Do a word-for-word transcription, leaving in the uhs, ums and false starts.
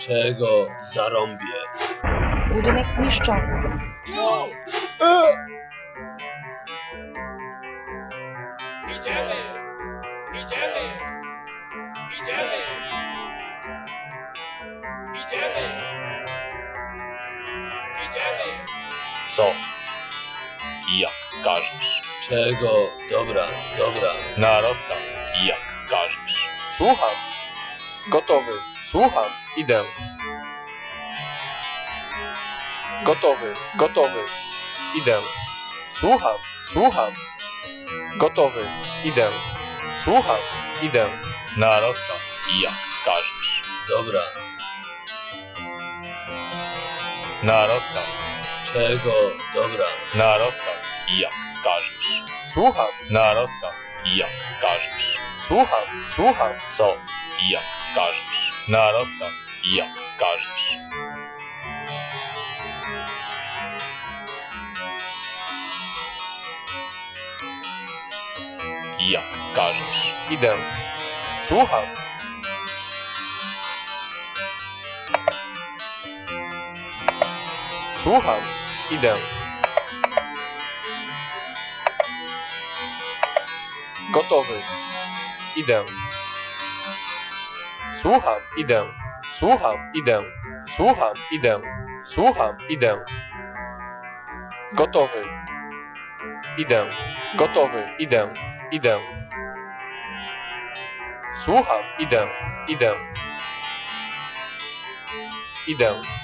Czego zarąbię? Budynek zniszczony. Już! E! Idziemy! Idziemy! Idziemy! Idziemy! Idziemy! Co? I jak każesz? Czego? Dobra, dobra. Na rozkaz. I jak każesz? Słucham. Gotowy. Słucham. Idę. Gotowy. Gotowy. Idę. Słucham. Słucham. Gotowy. Idę. Słucham. Idę. Na rozkaz. I jak każesz? Dobra. Na rozkaz. Czego? Dobra. Na rozkaz. I jak każesz? Słucham. Na rozkaz. I jak każesz? Słucham. Słucham. Co? I jak każesz? Na rozkaz. I jak każesz? I jak każesz? Idę. Słucham. Słucham. Idę. Gotowy. Idę. Słucham. Idę. Słucham. Idę. Słucham. Idę. Słucham. Idę. Gotowy. Idę. Gotowy. Idę. Idę. Słucham. Idę. Idę. Idę.